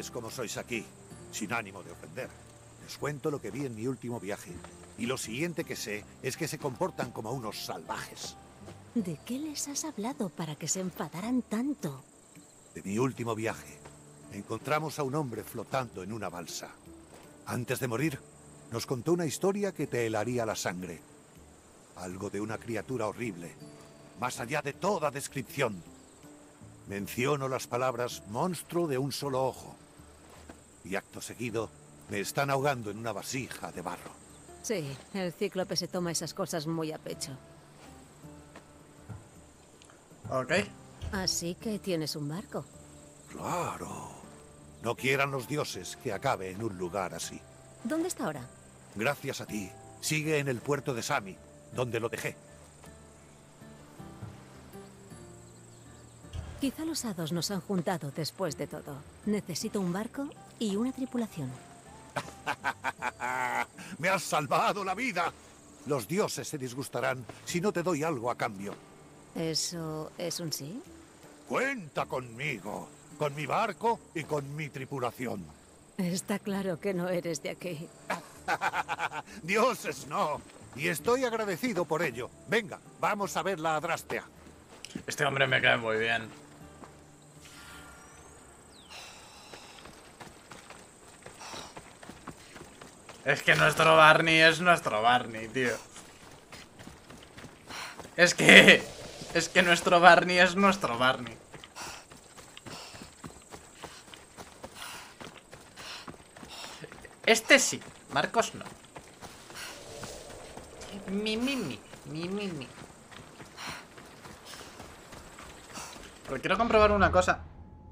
sabes cómo sois aquí, sin ánimo de ofender. Les cuento lo que vi en mi último viaje. Y lo siguiente que sé es que se comportan como unos salvajes. ¿De qué les has hablado para que se enfadaran tanto? De mi último viaje, encontramos a un hombre flotando en una balsa. Antes de morir, nos contó una historia que te helaría la sangre. Algo de una criatura horrible, más allá de toda descripción. Menciono las palabras monstruo de un solo ojo. Y acto seguido, me están ahogando en una vasija de barro. Sí, el cíclope se toma esas cosas muy a pecho. Ok. Así que tienes un barco. Claro. No quieran los dioses que acabe en un lugar así. ¿Dónde está ahora? Gracias a ti, sigue en el puerto de Sami, donde lo dejé. Quizá los hados nos han juntado después de todo. Necesito un barco y una tripulación. ¡Me has salvado la vida! Los dioses se disgustarán si no te doy algo a cambio. ¿Eso es un sí? Cuenta conmigo, con mi barco y con mi tripulación. Está claro que no eres de aquí. Dioses no. Y estoy agradecido por ello. Venga, vamos a ver la Adrastea. Este hombre me cae muy bien. Es que nuestro Barney es nuestro Barney, tío. Es que nuestro Barney es nuestro Barney. Este sí, Marcos no. Mi. Pero quiero comprobar una cosa.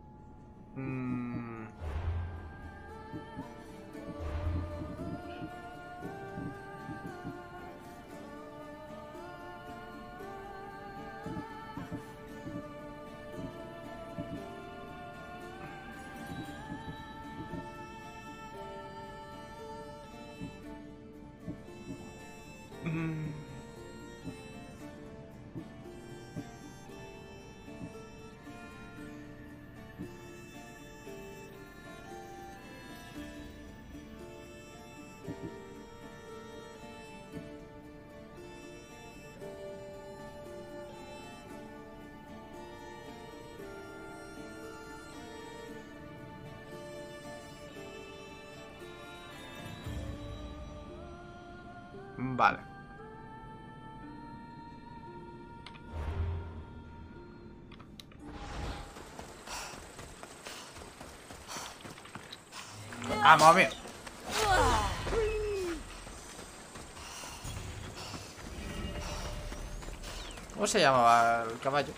Vale. Vamos bien. ¿Cómo se llamaba el caballo?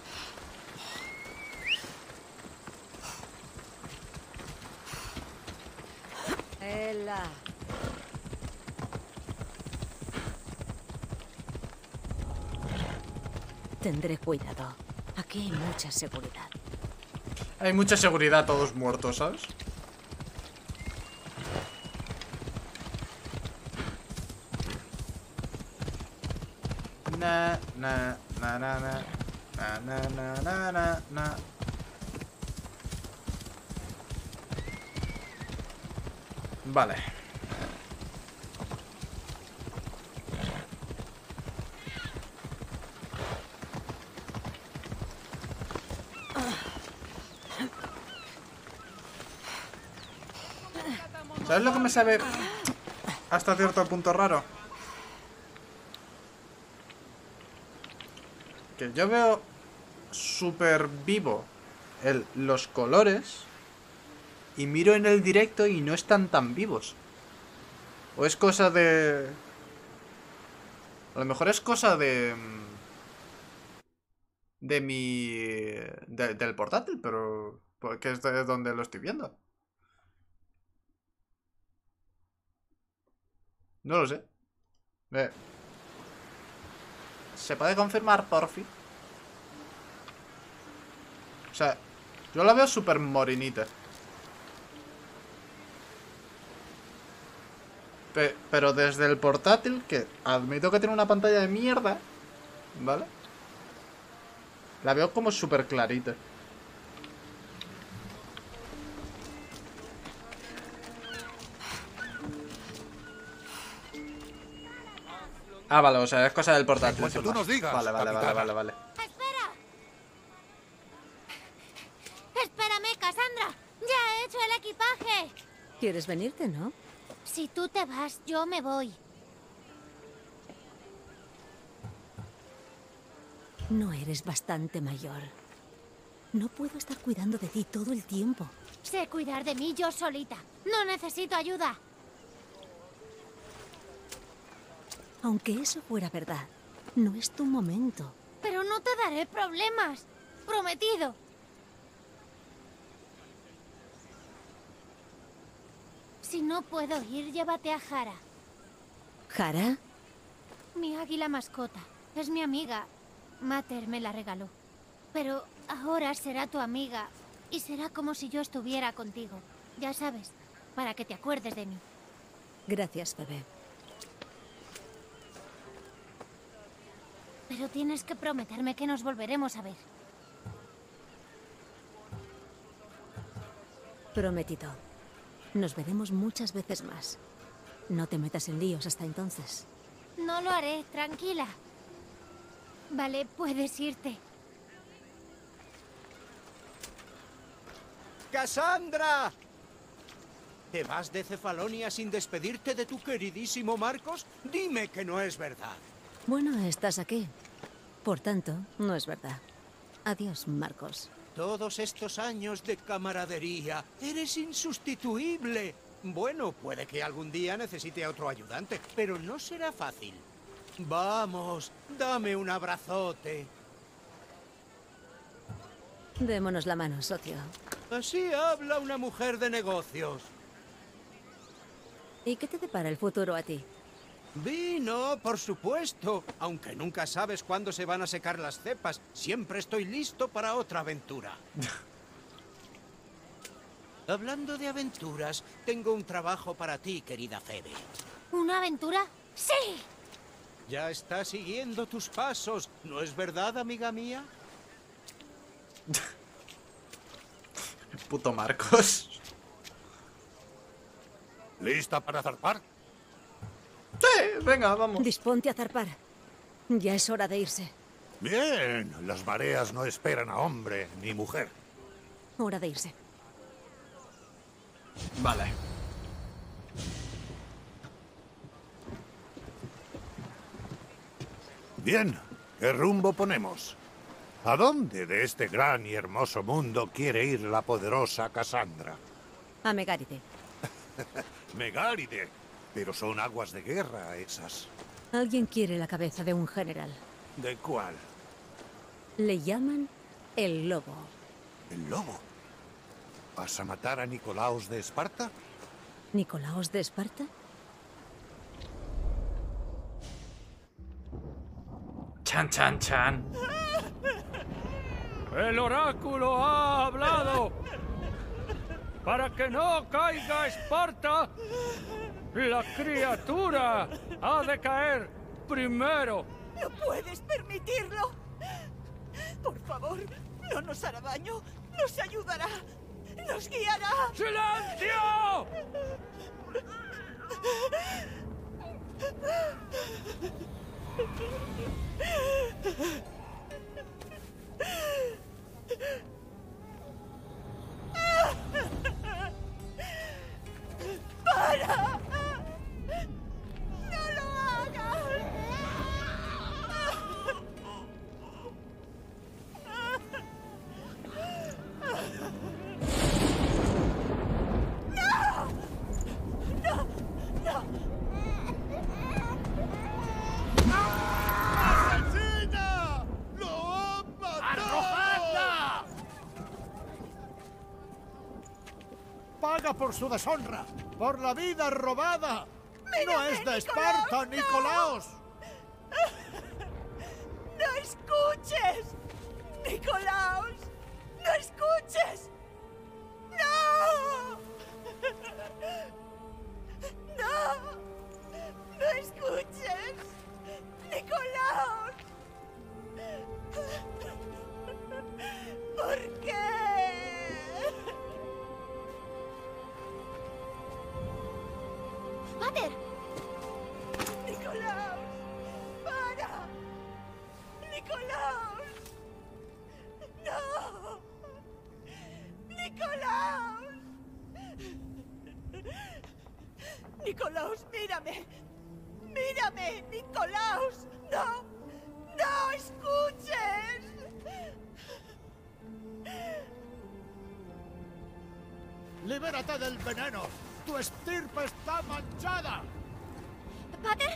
¡Ela! Tendré cuidado. Aquí hay mucha seguridad. Hay mucha seguridad, todos muertos, ¿sabes? Na. Vale. ¿Sabes lo que me sabe hasta cierto punto raro? Que yo veo súper vivo los colores y miro en el directo y no están tan vivos. O es cosa de... A lo mejor es cosa de... del portátil, pero... que es de donde lo estoy viendo. No lo sé. ¿Se puede confirmar, por fin? O sea, yo la veo súper morinita. Pero desde el portátil, que admito que tiene una pantalla de mierda, ¿vale? La veo como súper clarita. Ah, vale, o sea, es cosa del En portátil. cuanto sin tú más. nos digas, Vale, capitana. vale. ¡Espera! ¡Espérame, Cassandra! ¡Ya he hecho el equipaje! ¿Quieres venirte, no? Si tú te vas, yo me voy. No eres bastante mayor. No puedo estar cuidando de ti todo el tiempo. Sé cuidar de mí yo solita. No necesito ayuda. Aunque eso fuera verdad, no es tu momento. Pero no te daré problemas. Prometido. Si no puedo ir, llévate a Jara. ¿Jara? Mi águila mascota. Es mi amiga. Mater me la regaló. Pero ahora será tu amiga. Y será como si yo estuviera contigo. Ya sabes, para que te acuerdes de mí. Gracias, bebé. Pero tienes que prometerme que nos volveremos a ver. Prometido. Nos veremos muchas veces más. No te metas en líos hasta entonces. No lo haré, tranquila. Vale, puedes irte. ¡Cassandra! ¿Te vas de Cefalonia sin despedirte de tu queridísimo Marcos? Dime que no es verdad. Bueno, estás aquí. Por tanto, no es verdad. Adiós, Marcos. Todos estos años de camaradería, eres insustituible. Bueno, puede que algún día necesite a otro ayudante, pero no será fácil. Vamos, dame un abrazote. Démonos la mano, socio. Así habla una mujer de negocios. ¿Y qué te depara el futuro a ti? Vino, por supuesto. Aunque nunca sabes cuándo se van a secar las cepas, siempre estoy listo para otra aventura. Hablando de aventuras, tengo un trabajo para ti, querida Phoebe. ¿Una aventura? ¡Sí! Ya está siguiendo tus pasos, ¿no es verdad, amiga mía? Puto Marcos. ¿Lista para zarpar? Sí, venga, vamos. Disponte a zarpar. Ya es hora de irse. Bien, las mareas no esperan a hombre ni mujer. Hora de irse. Vale. Bien, ¿qué rumbo ponemos? ¿A dónde de este gran y hermoso mundo quiere ir la poderosa Cassandra? A Megáride. Megáride, pero son aguas de guerra esas. Alguien quiere la cabeza de un general. ¿De cuál? Le llaman el Lobo. ¿El lobo? ¿Vas a matar a Nicolaos de Esparta? ¿Nicolaos de Esparta? Chan, chan, chan. El oráculo ha hablado. Para que no caiga Esparta, la criatura ha de caer primero. ¡No puedes permitirlo! Por favor, no nos hará daño. Nos ayudará. Nos guiará. ¡Silencio! ¡Para! ¡No lo hagas! ¡Asesina! ¡Lo ha matado! Paga por su deshonra, por la vida robada. No es de Nicolaos, Esparta, no. Nicolaos. ¡No escuches! ¡Nicolaos! ¡No escuches! ¡No! ¡No! ¡No escuches! ¡Nicolaos! ¿Por qué? ¡Mater! ¡Nicolaos! ¡Nicolaos! ¡No! ¡Nicolaos! ¡Nicolaos, mírame! ¡Mírame, Nicolaos! ¡No! ¡No escuches! ¡Libérate del veneno! ¡Tu estirpe está manchada! ¿Pater?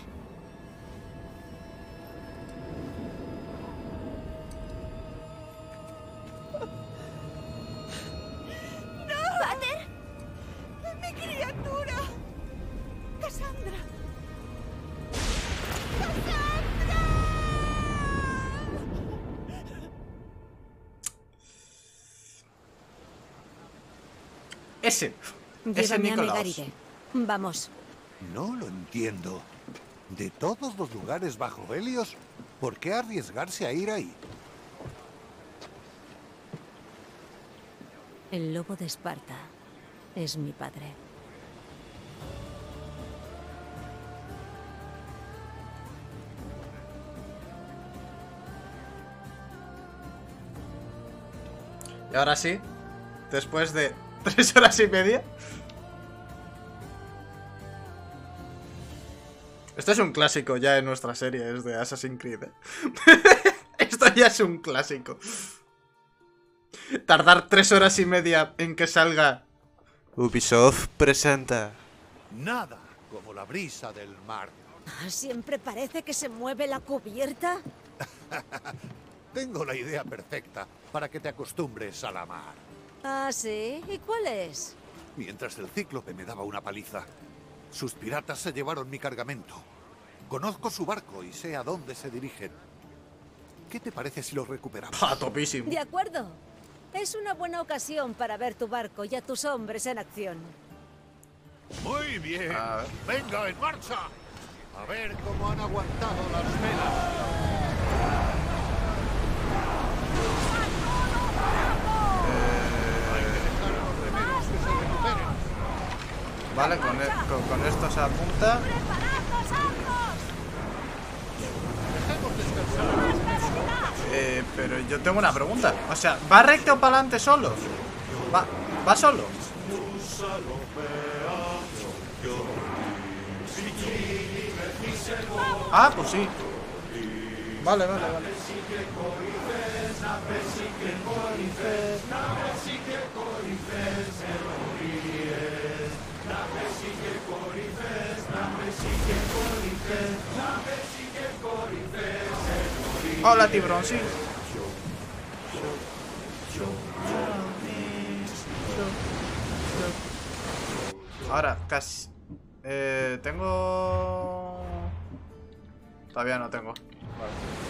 ¡No! ¿Pater? ¡Mi criatura! ¡Cassandra! Ese Llévame a Nicolaos. Megaride. Vamos. No lo entiendo. De todos los lugares bajo Helios, ¿por qué arriesgarse a ir ahí? El lobo de Esparta es mi padre. Y ahora sí, después de 3 horas y media. Esto es un clásico ya en nuestra serie, es de Assassin's Creed. Esto ya es un clásico. Tardar 3 horas y media en que salga Ubisoft presenta. Nada como la brisa del mar. ¿Siempre parece que se mueve la cubierta? Tengo la idea perfecta para que te acostumbres a la mar. Ah, ¿sí? ¿Y cuál es? Mientras el cíclope me daba una paliza, sus piratas se llevaron mi cargamento. Conozco su barco y sé a dónde se dirigen. ¿Qué te parece si lo recuperamos? ¡Ah, topísimo! De acuerdo. Es una buena ocasión para ver tu barco y a tus hombres en acción. Muy bien. A ver. Venga, en marcha. A ver cómo han aguantado las velas. Hay que dejar a los remeros que se recuperen. Vale, con esto se apunta. Dejemos descansar. Pero yo tengo una pregunta. O sea, ¿va recto para adelante solo? ¿Va solo? Ah, pues sí. Vale. Hola, Tiburón, sí. Ahora, casi. Tengo... Todavía no tengo. Vale.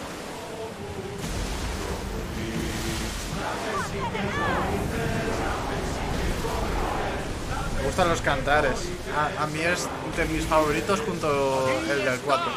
Me gustan los cantares. A mí es de mis favoritos junto el del 4.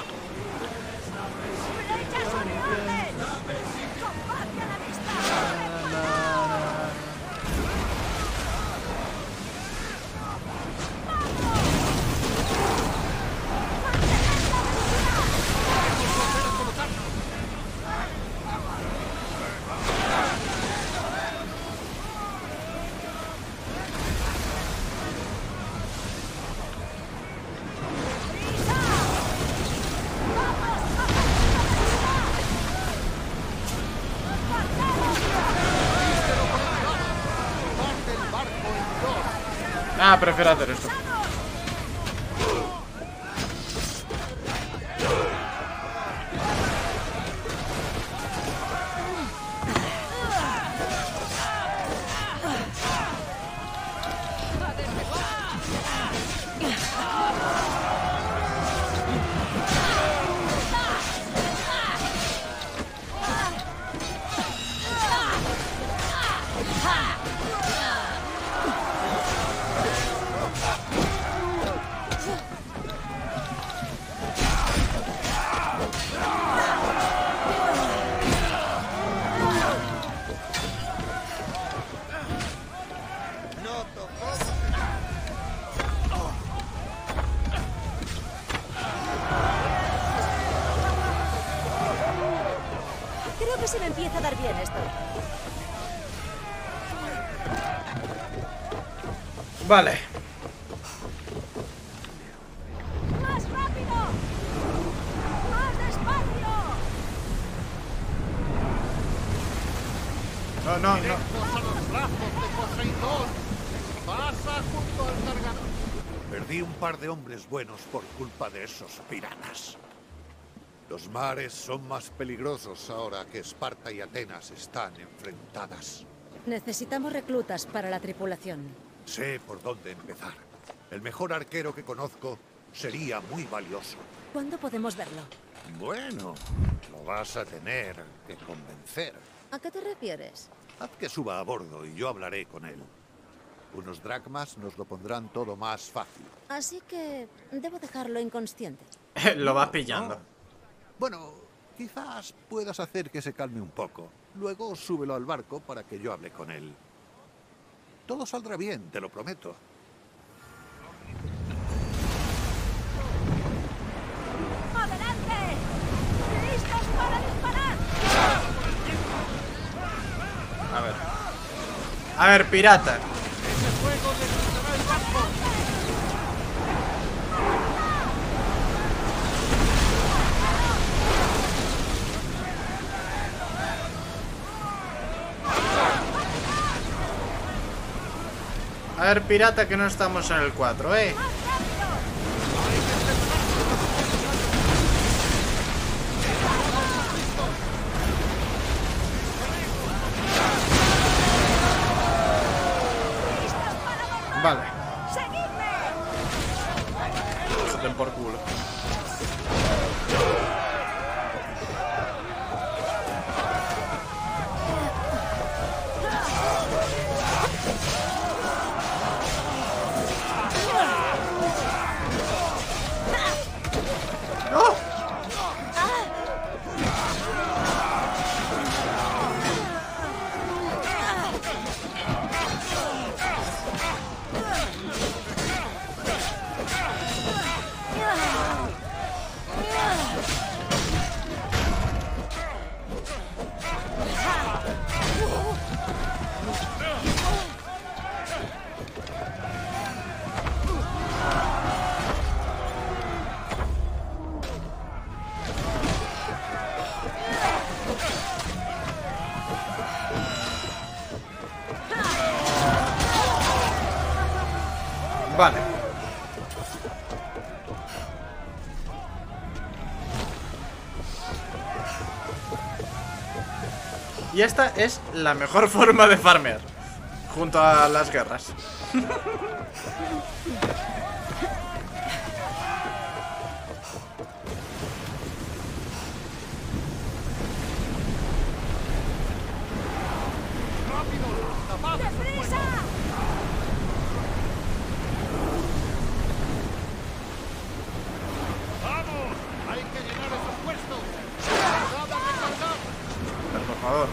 Ah, prefiero hacer esto. Empieza a dar bien esto. Vale. ¡Más rápido! ¡Más despacio! No. Directos a los brazos de Poseidón. Pasa junto al cargador. Perdí un par de hombres buenos por culpa de esos piratas. Los mares son más peligrosos ahora que Esparta y Atenas están enfrentadas. Necesitamos reclutas para la tripulación. Sé por dónde empezar. El mejor arquero que conozco sería muy valioso. ¿Cuándo podemos verlo? Bueno, lo vas a tener que convencer. ¿A qué te refieres? Haz que suba a bordo y yo hablaré con él. Unos dracmas nos lo pondrán todo más fácil. Así que debo dejarlo inconsciente. Lo vas pillando. No. Bueno, quizás puedas hacer que se calme un poco. Luego súbelo al barco para que yo hable con él. Todo saldrá bien, te lo prometo. ¡Adelante! ¡Listos para disparar! A ver, pirata. A ver, pirata, que no estamos en el 4, ¿eh? Vale. Se den por culo. ¡No! Vale. Y esta es la mejor forma de farmear, junto a las guerras. ¡Vamos! ¡Hay que llenar esos puestos! ¡Nada de cargar! Pero por favor.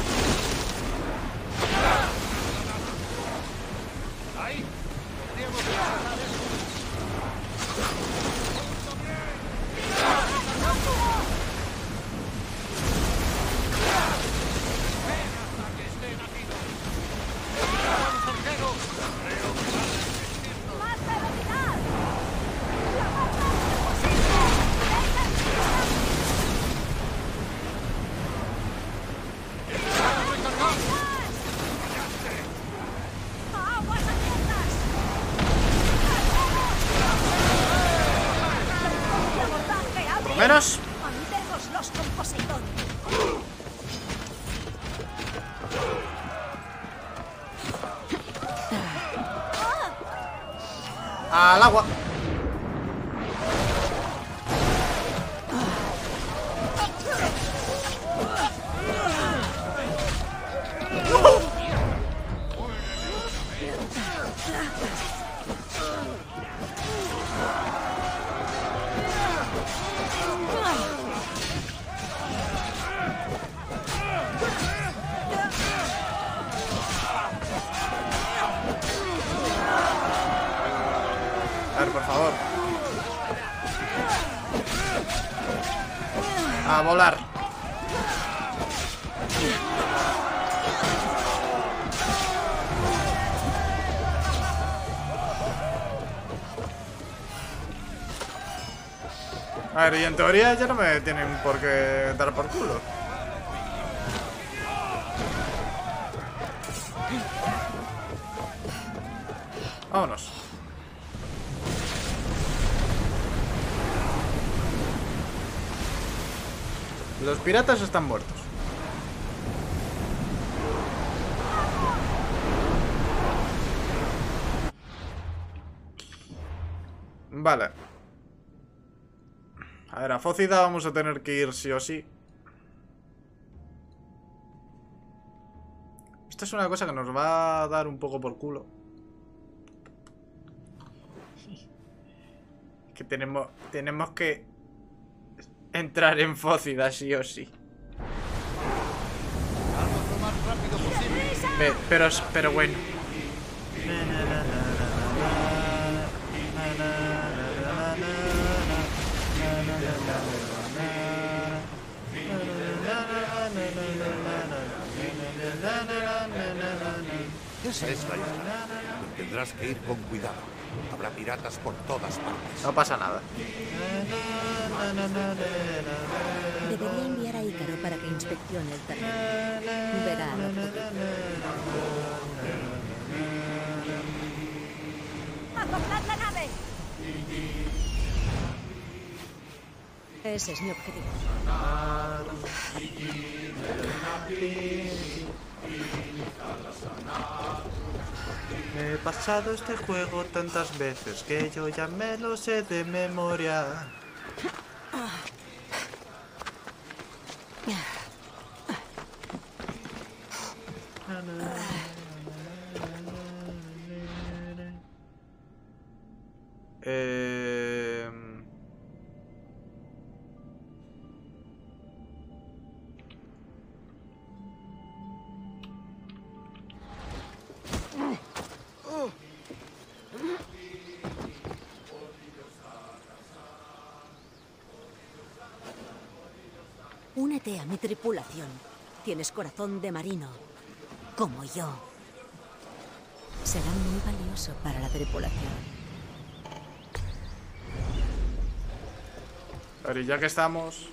¡Ahí! ¡Podríamos pasar eso! ¡Ven hasta que estén aquí! ¡Vamos, arquero! Creo que va a resistirnos. ¡Más velocidad! ¡Aguas abiertas! ¡Abordaje, abre! Por lo menos. ¡Mandémoslos con Poseidón! Al agua. A ver, por favor. A volar. A ver, y en teoría ya no me tienen por qué dar por culo. Vámonos. Los piratas están muertos. Vale. A ver, a Fócida vamos a tener que ir sí o sí. Esto es una cosa que nos va a dar un poco por culo. Que tenemos que entrar en Fócida sí o sí. Lo más rápido posible. Pero bueno. Esa es la isla. Tendrás que ir con cuidado. Habrá piratas por todas partes. No pasa nada. Debería enviar a Ícaro para que inspeccione el terreno. Verá al objetivo. ¡Acoplad la nave! Ese es mi objetivo. He pasado este juego tantas veces que yo ya me lo sé de memoria. Únete a mi tripulación. Tienes corazón de marino, como yo. Será muy valioso para la tripulación. A ver, y ya que estamos...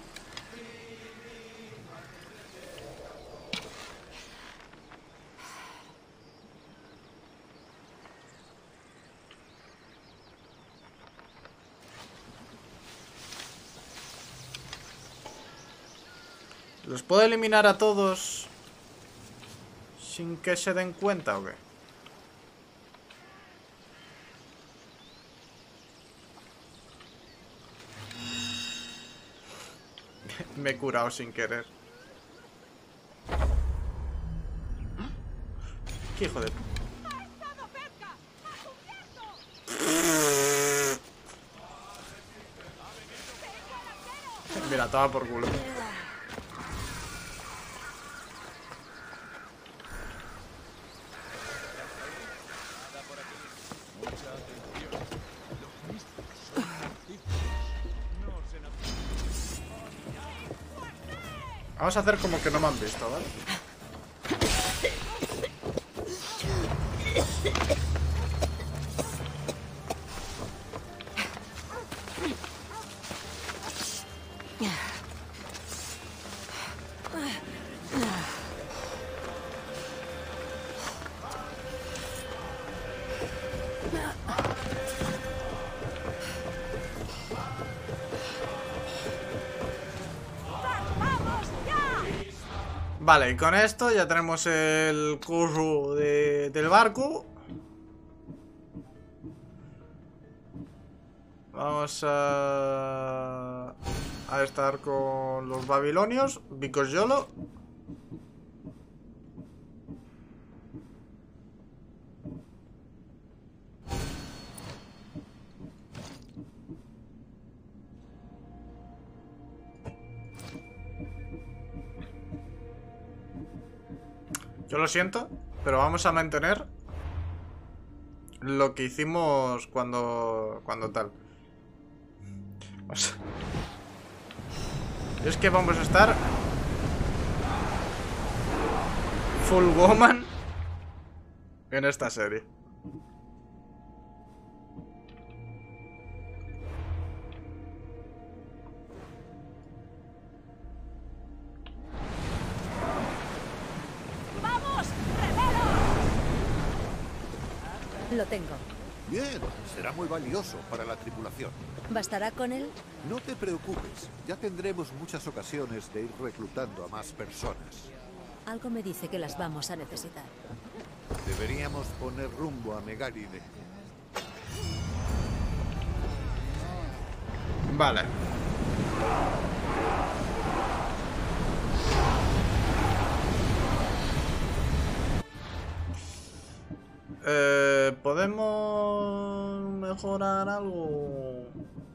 ¿Los puedo eliminar a todos sin que se den cuenta o qué? Me he curado sin querer. ¿Qué hijo de...? Mira, toma por culo. Vamos a hacer como que no me han visto, ¿vale? Vale, y con esto ya tenemos el curro del barco. Vamos a estar con los babilonios, because YOLO. Yo lo siento, pero vamos a mantener lo que hicimos cuando tal. O sea, es que vamos a estar full woman en esta serie. Lo tengo. Bien, será muy valioso para la tripulación. ¿Bastará con él? No te preocupes, ya tendremos muchas ocasiones de ir reclutando a más personas. Algo me dice que las vamos a necesitar. Deberíamos poner rumbo a Megaride. Vale. ¿Podemos mejorar algo?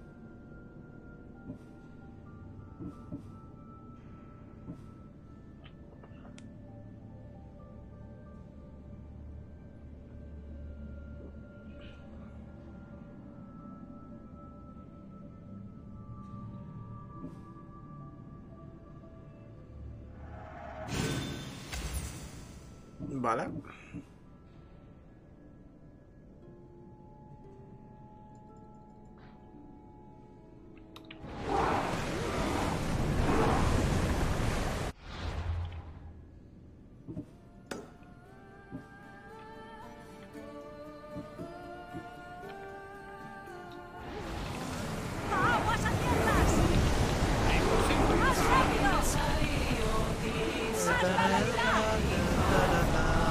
Vale. ¡Aguas abiertas! ¡Más rápido! ¡Más rápido!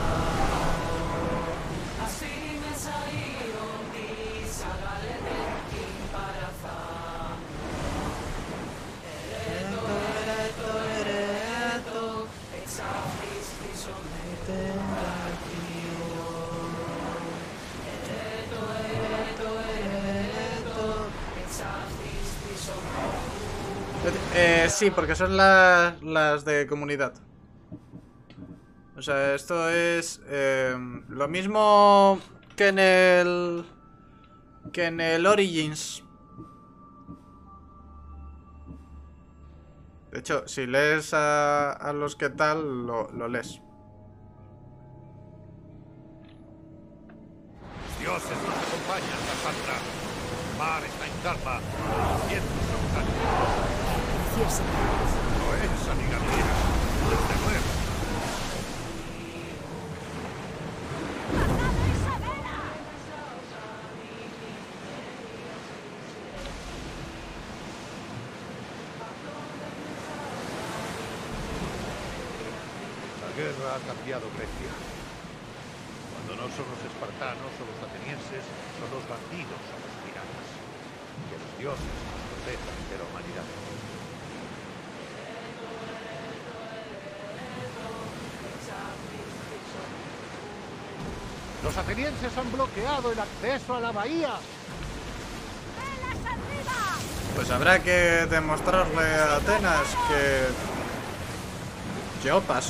Sí, porque son las de comunidad. O sea, esto es lo mismo que en el Origins. De hecho, si lees a los que tal, lo lees. Los dioses nos acompañan, Cassandra. El mar está en calma. Los vientos son cálidos. Precioso. No es, amiga mía. Desde luego. ¡Bajada Isabela! La guerra ha cambiado Grecia. Cuando no son los espartanos o los atenienses, son los bandidos o los piratas. Que los dioses nos protejan de la humanidad. Los atenienses han bloqueado el acceso a la bahía. ¡Velas arriba! Pues habrá que demostrarle a Atenas que yo paso.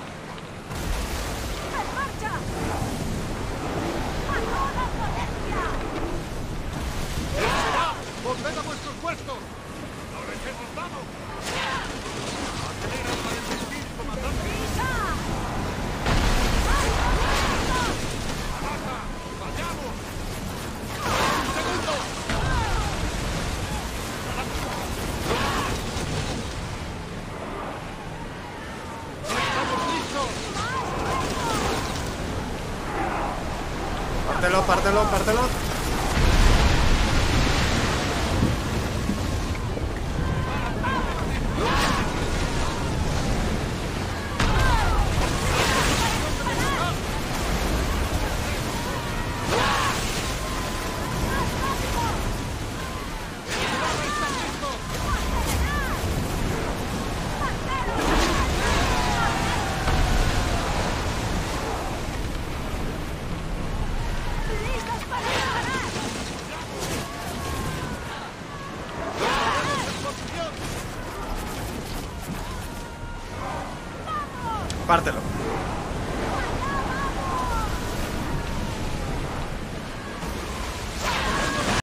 ¡En marcha! ¡A toda potencia! ¡Volved a vuestros puestos! ¡Ahora es que nos vamos! ¡Acelera para el destino, comandante! ¡Prisa! ¡Avanza! ¡Vayamos! ¡Un segundo! ¡Estamos listos! Pártelo, pártelo, pártelo. ¡Listos para disparar! Pártelo.